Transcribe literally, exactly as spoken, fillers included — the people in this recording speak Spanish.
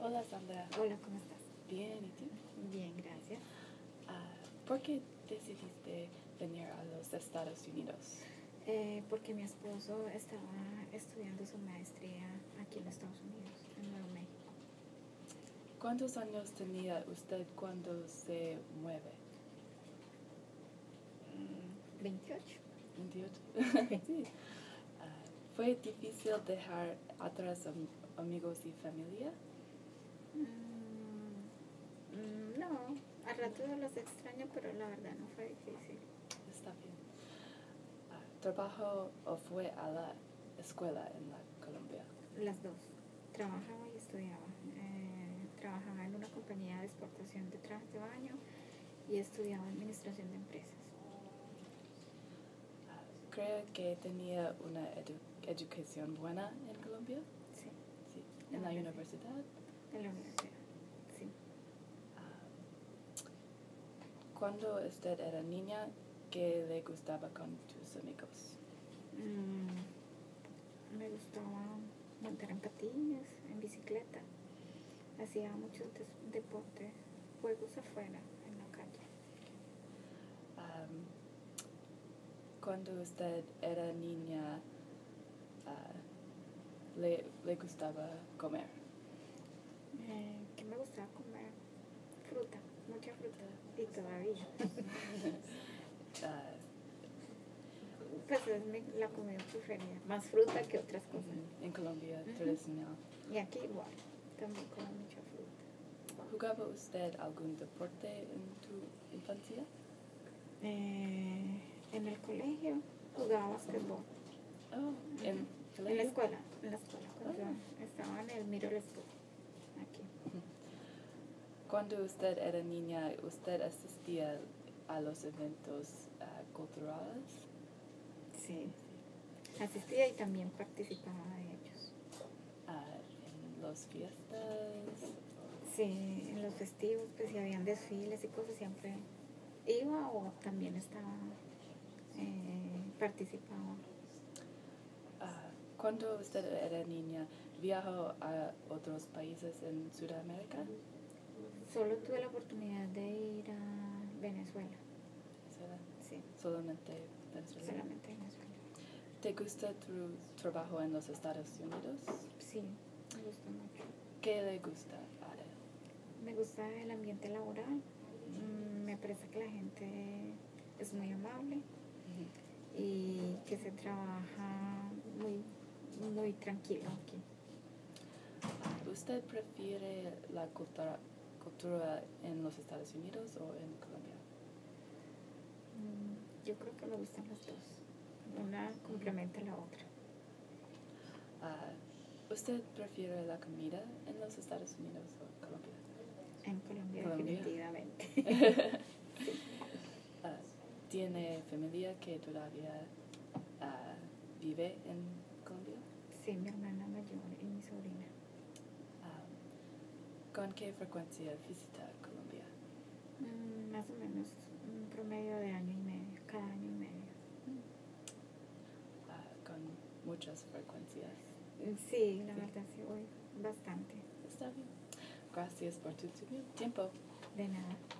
Hola Sandra. Hola, ¿cómo estás? Bien, ¿y tú? Bien, gracias. Uh, ¿Por qué decidiste venir a los Estados Unidos? Eh, porque mi esposo estaba estudiando su maestría aquí en Estados Unidos, en Nuevo México. ¿Cuántos años tenía usted cuando se mueve? Mm, veintiocho. ¿veintiocho? Sí. Uh, ¿Fue difícil dejar atrás am amigos y familia? Mm, mm, no, a ratos los extraño, pero la verdad no fue difícil. Está bien. Uh, ¿Trabajó o fue a la escuela en la Colombia? Las dos. Trabajaba y estudiaba. Eh, trabajaba en una compañía de exportación de trajes de baño y estudiaba administración de empresas. Uh, ¿Cree que tenía una edu educación buena en Colombia? Sí. Sí. ¿En la universidad? En la universidad, sí. Uh, Cuando usted era niña, ¿qué le gustaba con tus amigos? Mm, me gustaba montar en patines, en bicicleta. Hacía muchos deportes, juegos afuera, en la calle. Um, cuando usted era niña, uh, le, ¿le gustaba comer? Eh, ¿Qué me gustaba comer? Fruta, mucha fruta. Y todavía. uh, Pues es mi, la comida preferida. Más fruta que otras cosas. En Colombia, Uh-huh. tradicional. Y aquí igual, también como mucha fruta. ¿Jugaba usted algún deporte en tu infancia? Eh, en el colegio jugaba basquetbol. Oh, ¿en, en la escuela, en la escuela, cuando oh. estaba en el middle school, aquí. Cuando usted era niña, ¿usted asistía a los eventos uh, culturales? Sí, asistía y también participaba de ellos. Uh, ¿En las fiestas? Sí, en los festivos, pues si habían desfiles y cosas, siempre iba o también estaba, eh, participaba. Uh, cuando usted era niña, ¿viajó a otros países en Sudamérica? Solo tuve la oportunidad de ir a Venezuela. ¿Venezuela? Sí. ¿Solamente Venezuela? Solamente Venezuela. ¿Te gusta tu trabajo en los Estados Unidos? Sí, me gusta mucho. ¿Qué le gusta a él? Me gusta el ambiente laboral. Mm, me parece que la gente es muy amable. Uh-huh. Y que se trabaja muy, muy tranquilo aquí. ¿Usted prefiere la cultura, cultura en los Estados Unidos o en Colombia? Mm, yo creo que me gustan las dos. Una complementa a la otra. Uh, ¿Usted prefiere la comida en los Estados Unidos o Colombia? En Colombia, Colombia. definitivamente. Sí. uh, ¿Tiene familia que todavía uh, vive en Colombia? Sí, mi hermana mayor y mi sobrina. Um, ¿Con qué frecuencia visita Colombia? Mm, más o menos un promedio de año y medio, cada año y medio. Uh, ¿Con muchas frecuencias? Sí, la verdad sí voy bastante. Está bien. Gracias por tu tiempo. De nada.